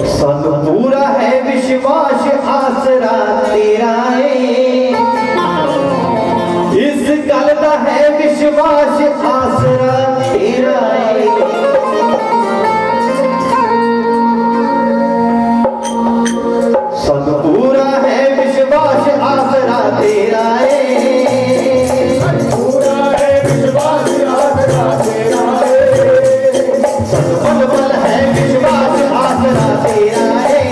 सानू पूरा है विश्वास आसरा तेरा इस गल दा है विश्वास आसरा तेरा सानू पूरा है विश्वास आसरा तेरा पूरा है विश्वास आसरा तेरा पल पल है विश्वास आसरा तेरा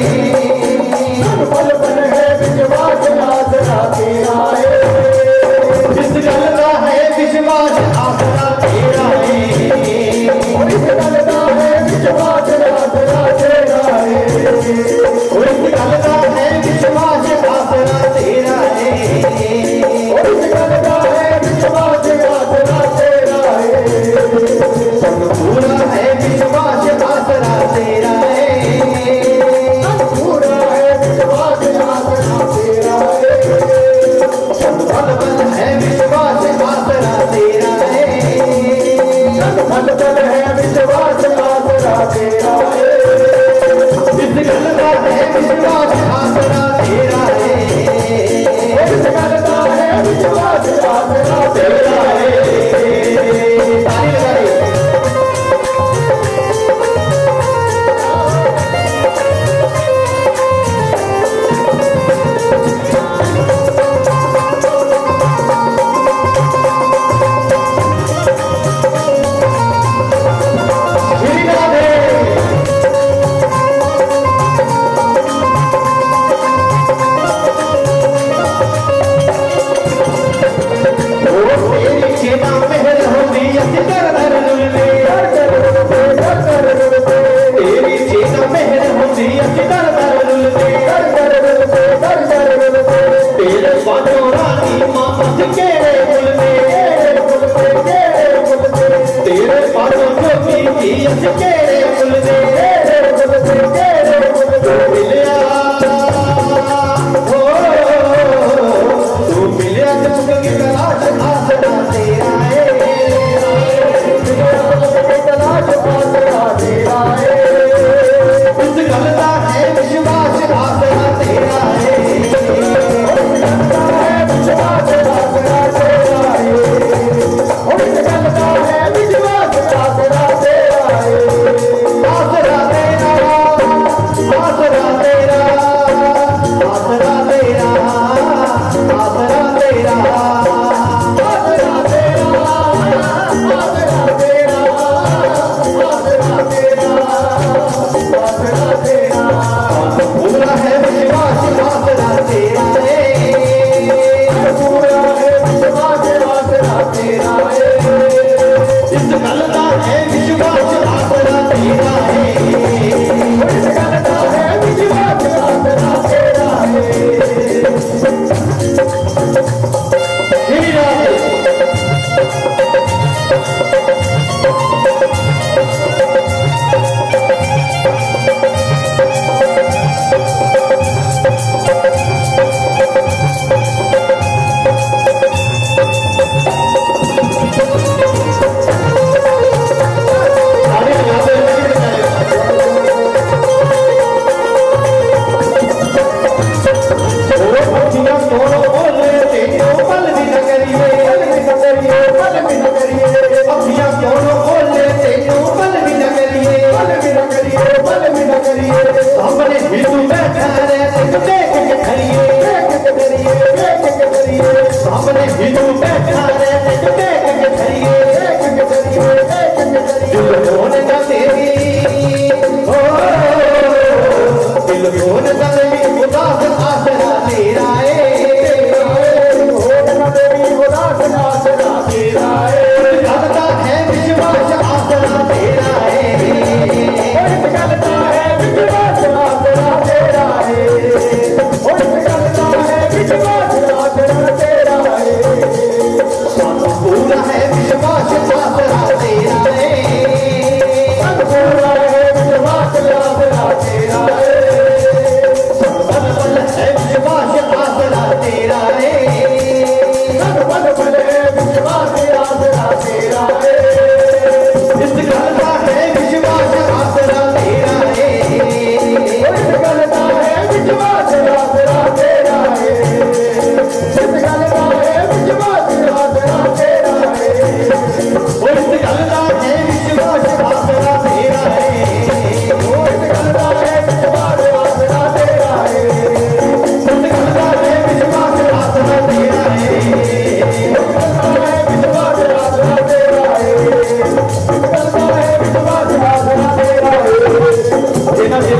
पल पल है विश्वास आसरा तेरा इस गल दा है विश्वास आसरा तेरा इस गल दा है विश्वास आसरा तेरा इस गल दा है विश्वास आसरा तेरा इस गल दा है विश्वास आसरा तेरा सब पूरा है विश्वास आसरा तेरा पूरा है विश्वास आसरा तेरा सब पल पल है विश्वास आसरा तेरा सब पल पल है विश्वास आसरा तेरा इस गल दा है विश्वास आसरा तेरा इस गल दा है विश्वास आसरा तेरा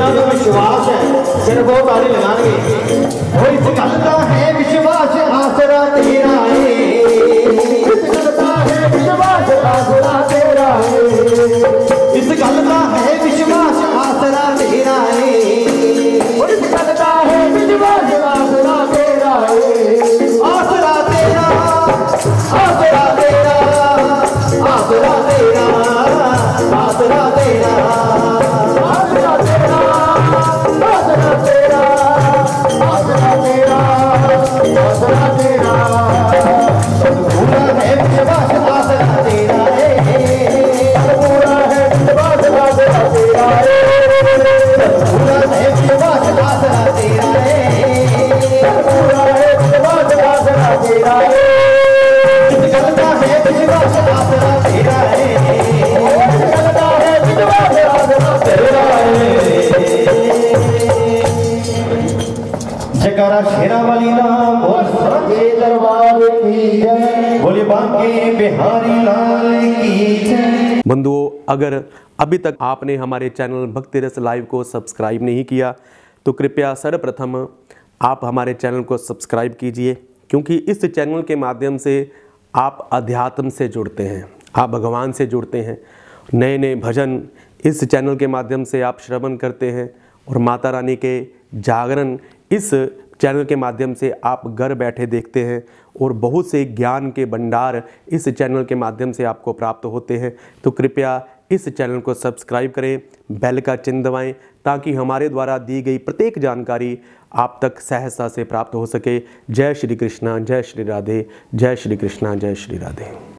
जिन्हां दा विश्वास है सिर बहुत ताड़ी लगाएंगे। वो इस गल दा है विश्वास आसरा तेरा है, इस गल दा है विश्वास आसरा तेरा है, इस गल दा है विश्वास आसरा तेरा है, इस गल दा है विश्वास आसरा तेरा है, आसरा तेरा आसरा तेरा आसरा तेरा आसरा तेरा आसरा तेरा आसरा तेरा आसरा तेरा आसरा तेरा पूरा है विश्वास आसरा तेरा है, पूरा है विश्वास आसरा तेरा है, पूरा है विश्वास आसरा तेरा है, पूरा है विश्वास आसरा तेरा है, इस गल दा है विश्वास आसरा तेरा है, इस गल दा है विश्वास आसरा तेरा है। जयकारा शेरा वाली दा बोल सच्चे दरबार की जय, बोले बांके बिहारी लाल की जय। बंधुओं, अगर अभी तक आपने हमारे चैनल भक्ति रस लाइव को सब्सक्राइब नहीं किया तो कृपया सर्वप्रथम आप हमारे चैनल को सब्सक्राइब कीजिए, क्योंकि इस चैनल के माध्यम से आप अध्यात्म से जुड़ते हैं, आप भगवान से जुड़ते हैं। नए नए भजन इस चैनल के माध्यम से आप श्रवण करते हैं और माता रानी के जागरण इस चैनल के माध्यम से आप घर बैठे देखते हैं और बहुत से ज्ञान के भंडार इस चैनल के माध्यम से आपको प्राप्त होते हैं। तो कृपया इस चैनल को सब्सक्राइब करें, बेल का चिन्ह दबाएं, ताकि हमारे द्वारा दी गई प्रत्येक जानकारी आप तक सहजता से प्राप्त हो सके। जय श्री कृष्णा, जय श्री राधे, जय श्री कृष्णा, जय श्री राधे।